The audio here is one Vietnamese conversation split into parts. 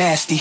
nasty.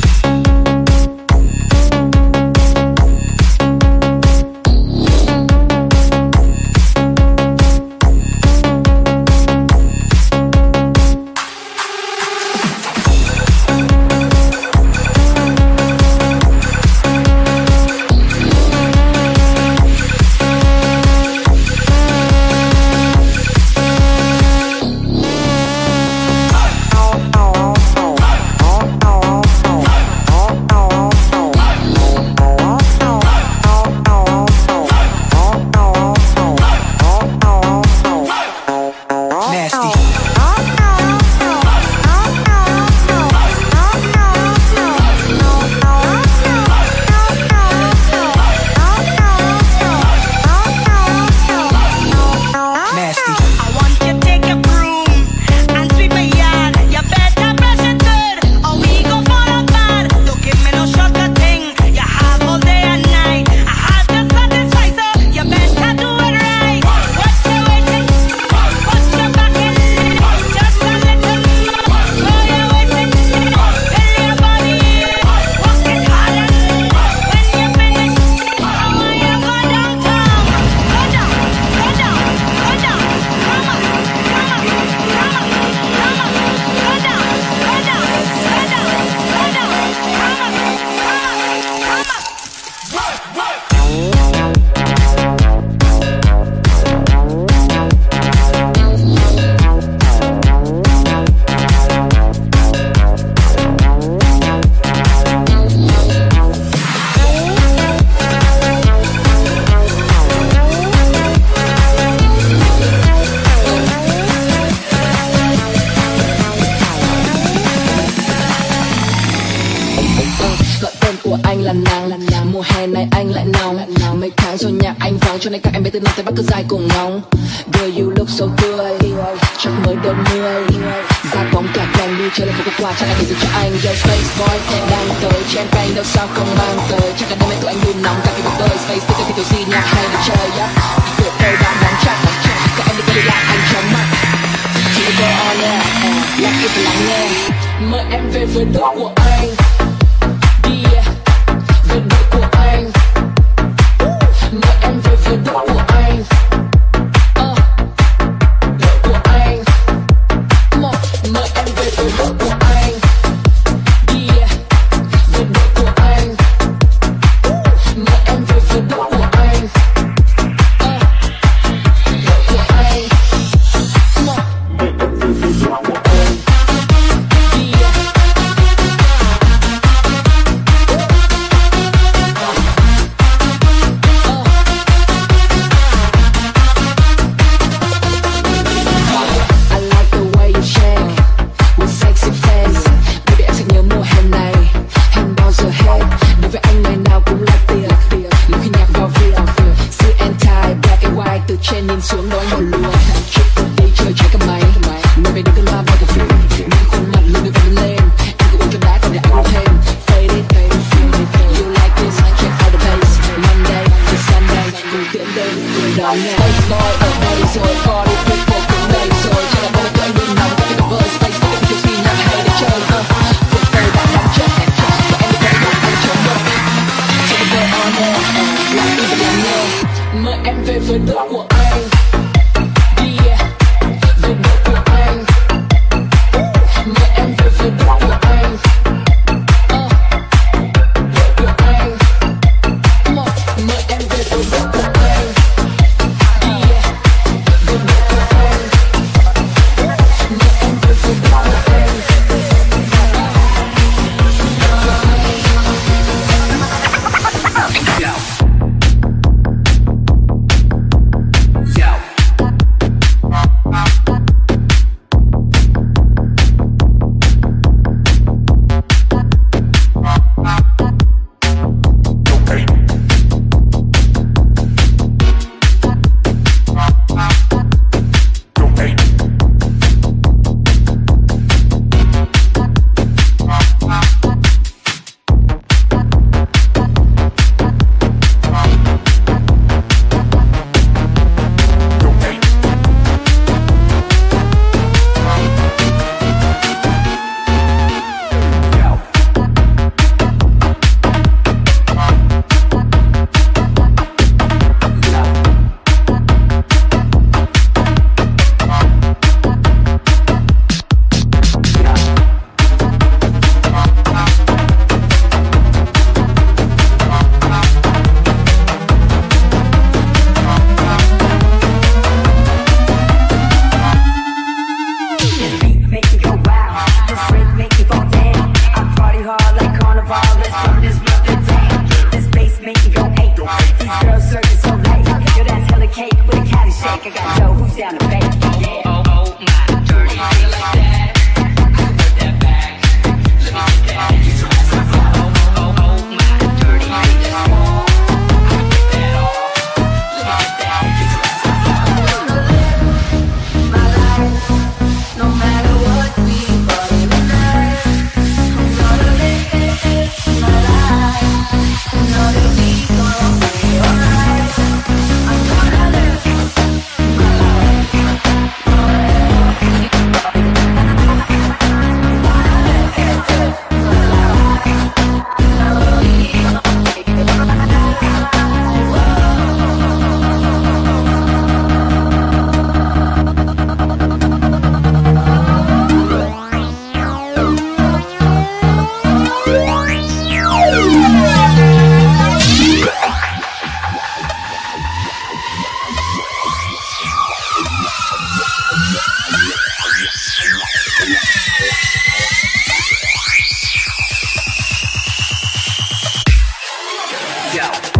Mùa hè này anh lại nóng, mấy tháng rồi nhạc anh vắng, cho nên các em bé từ Nam tới Bắc cứ dài cùng ngóng. Girl you look so tươi, chắc mới đôi mươi. Ra bóng cả vòng đi chơi lên phố qua, chắc anh để dành cho anh. Yo Space Boy đang tới, champagne đâu sao không mang tới. Chắc cả đêm nay tụi anh đun nóng, cả khi một đời Space Sticker thì tiểu gì nhạc hay để chơi. Tụi tôi đang đóng chắc, các em đi qua đi lại anh chóng mặt. Chỉ go on air, nhạc ít lắng nghe. Mời em về với đội của anh. Yeah, về đội của anh. Mời em về với đội của anh. Đội của anh. Mời em về với đội của anh. Yeah, về đội của anh. Mời em về với đội của anh. Đội của anh. Mời em về với đội của anh. Trên nhìn xuống đó anh một lùa chụp một đi chơi trái cả máy nơi về đưa cơn ma bay cà phê những khuôn mặt luôn đưa vân lên em cứ uống cho đá còn để anh uống thêm fade it you like this check out the bass Monday to Sunday cùng tiến đến cùng đón nghe Space Boy ở đây rồi party people cũng đây rồi chắc là bao nhiêu anh đun nóng các cái vợ Space Boy thì chỉ nhạc hay để chơi cuộc đời đã đóng chặt và em đi quay mặt anh chống đỡ cho cái girl on air làm đi và làm nghe mời em về với đội của anh. Yeah, về đội của anh. Mời em về với đội của anh. Đội của anh. Mời em về với đội của anh. Yeah, về đội của anh. Mời em về với đội của anh. go.